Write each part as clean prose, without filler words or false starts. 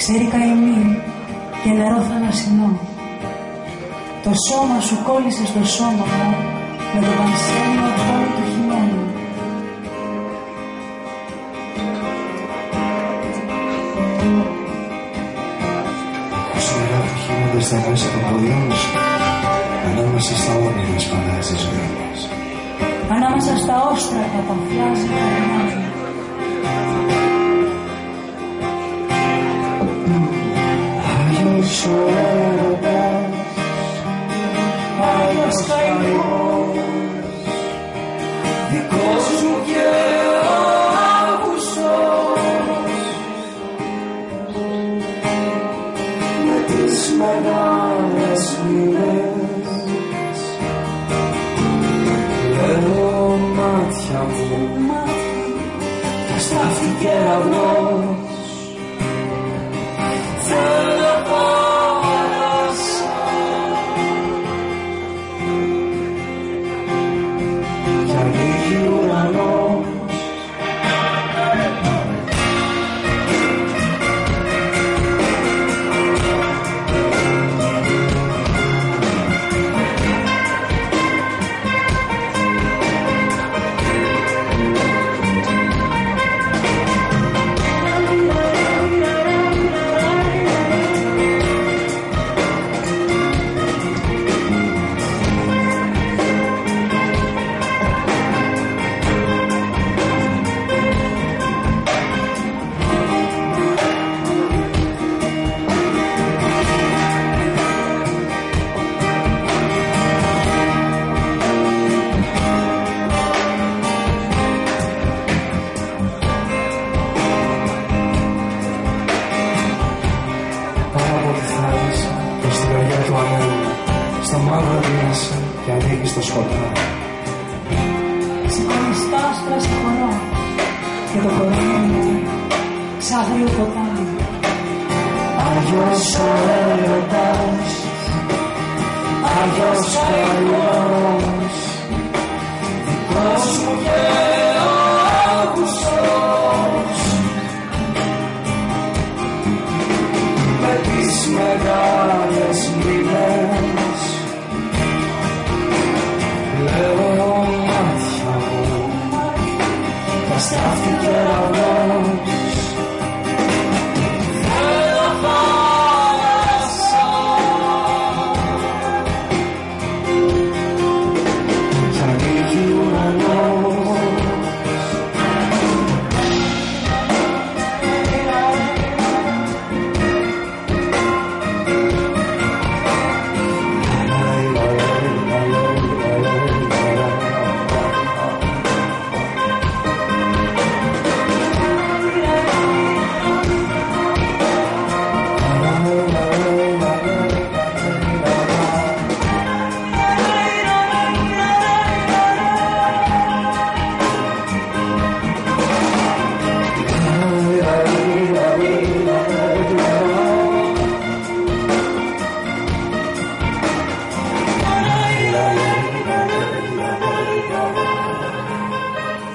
ξέρει καημή και νερό θαλασσινό. Το σώμα σου κόλλησε στο σώμα μου με το πανσέλινο πόνο του χειμώνα. Όσο νερά του χείμονται στα μέσα των ποδιών σου, ανάμεσα στα όνειρα σπανάζει η ζωή μας. Ανάμεσα στα όστρα καταφλάζει η καρδιά μου. Άγιος ο έρωτας, Άγιος καημός, δικός μου και ο Αύγουστος, με τις μεγάλες μοίρες, λέω μάτια μου, και στάφτει κεραυνός. Στα μαύρα μέσα και ανοίγει στο σκοτάδι. Σηκώνεις τα άστρα σε χορό και το κορμί μου σ' άγριο ποτάμι. Άγιος ο έρωτας, Άγιος καημός, δικός μου και ο Αύγουστος, με τις μεγάλες μοίρες, λέω μάτια μου, τα στάφτει κεραυνός. Θέλω θάλασσα κι ανοίγει ουρανός.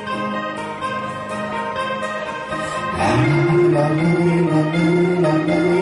La la la la la la.